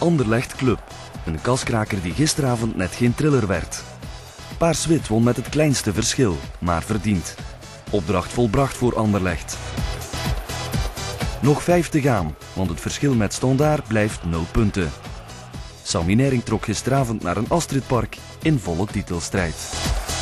Anderlecht Club. Een kaskraker die gisteravond net geen thriller werd. Paars-wit won met het kleinste verschil, maar verdiend. Opdracht volbracht voor Anderlecht. Nog 5 te gaan, want het verschil met Standaard blijft 0 punten. Sammy Nering trok gisteravond naar een Astridpark in volle titelstrijd.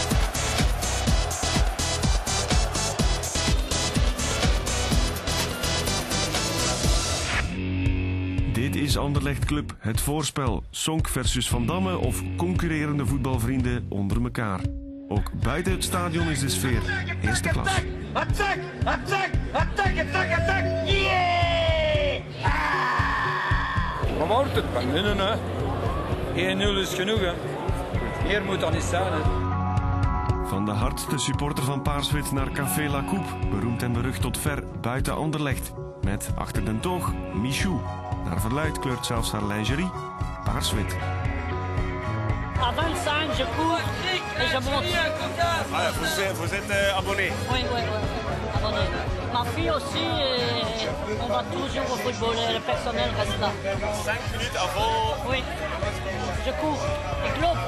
Dit is Anderlecht Club, het voorspel. Sonk versus Van Damme of concurrerende voetbalvrienden onder elkaar. Ook buiten het stadion is de sfeer eerste klas. Attack! Attack! Attack! Attack! Attack! Yeah! Wat wordt het? Van winnen, hè? 1-0 is genoeg, hè? Meer moet dan niet zijn, hè? Van de hardste supporter van Paars-wit naar Café La Coupe, beroemd en berucht tot ver buiten Anderlecht. Met achter den toog Michou. Naar verluidt kleurt zelfs haar lingerie paars-wit. À 25, je cours et je monte. Ah, vous êtes abonné? Oui, oui, oui. Abonné. Ma fille aussi, on va toujours au football et le personnel reste là. 5 minutes avant. Oui. Je cours. Ik loop.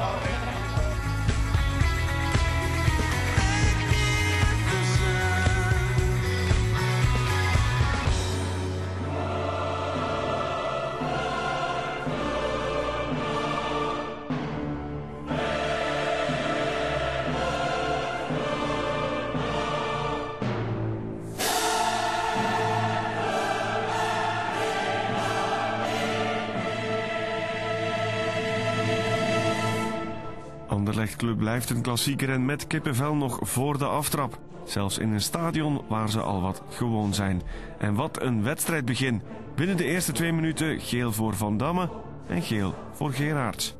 Anderlecht Club blijft een klassieker en met kippenvel nog voor de aftrap. Zelfs in een stadion waar ze al wat gewoon zijn. En wat een wedstrijdbegin. Binnen de eerste 2 minuten geel voor Van Damme en geel voor Gerards.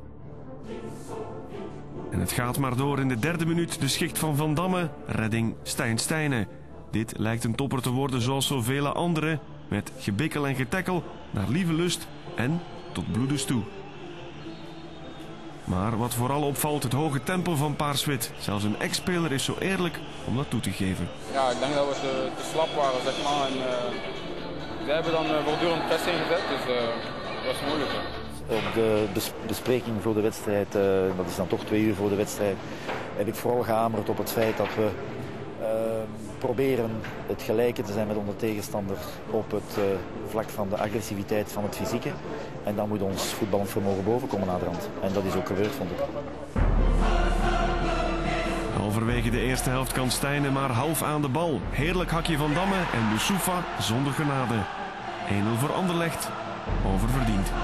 En het gaat maar door in de 3e minuut. De schicht van Van Damme, redding Stijn Stijnen. Dit lijkt een topper te worden zoals zoveel andere. Met gebikkel en getekkel naar lieve lust en tot bloedens toe. Maar wat vooral opvalt, het hoge tempo van Paars-wit. Zelfs een ex-speler is zo eerlijk om dat toe te geven. Ja, ik denk dat we te slap waren, zeg maar. En, zij hebben dan voortdurend press ingezet, dus dat was moeilijk. Op de bespreking voor de wedstrijd, dat is dan toch 2 uur voor de wedstrijd, heb ik vooral gehamerd op het feit dat we proberen het gelijke te zijn met onze tegenstander op het vlak van de agressiviteit van het fysieke. En dan moet ons voetballend vermogen boven komen naderhand. En dat is ook gebeurd, vond ik. Halverwege de eerste helft kan Stijnen maar half aan de bal. Heerlijk hakje van Damme en Boussoufa zonder genade. 1-0 voor Anderlecht, oververdiend.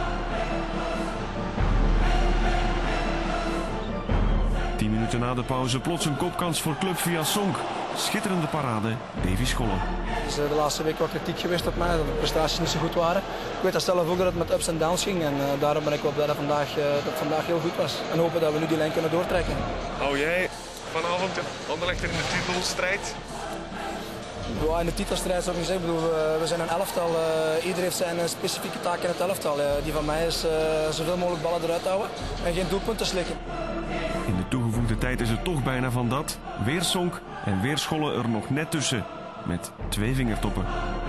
10 minuten na de pauze plots een kopkans voor club via Sonk. Schitterende parade, Davy Scholle. Het is de laatste week wat kritiek geweest op mij, dat de prestaties niet zo goed waren. Ik weet dat zelf ook dat het met ups en downs ging en daarom ben ik wel blij dat het vandaag heel goed was. En hopen dat we nu die lijn kunnen doortrekken. Hou jij vanavond Anderlecht in de titelstrijd? Ja, in de titelstrijd zou ik niet zeggen. Ik bedoel, we zijn een elftal, iedereen heeft zijn specifieke taak in het elftal. Die van mij is zoveel mogelijk ballen eruit houden en geen doelpunten slikken. In de toegevoegde tijd is het toch bijna van dat. Weer Sonk en weer Scholle er nog net tussen. Met 2 vingertoppen.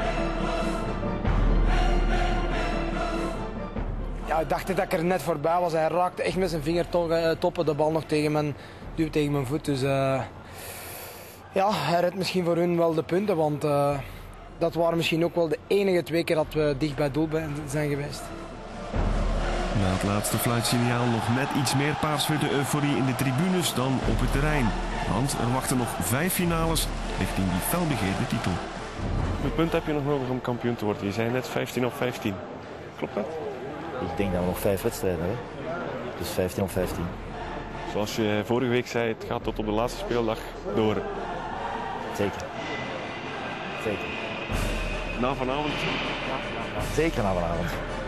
Ja, ik dacht dat ik er net voorbij was. Hij raakte echt met zijn vingertoppen de bal nog tegen mijn voet. Dus ja, hij redt misschien voor hun wel de punten. Want dat waren misschien ook wel de enige 2 keer dat we dicht bij doel zijn geweest. Na het laatste fluitsignaal nog net iets meer paars-witte euforie in de tribunes dan op het terrein. Want er wachten nog 5 finales richting die felbegeerde titel. Hoeveel punten heb je nog nodig om kampioen te worden? Je zei net 15 of 15. Klopt dat? Ik denk dat we nog 5 wedstrijden hebben. Dus 15 of 15. Zoals je vorige week zei, het gaat tot op de laatste speeldag door. Zeker. Zeker. Na vanavond? Zeker na vanavond.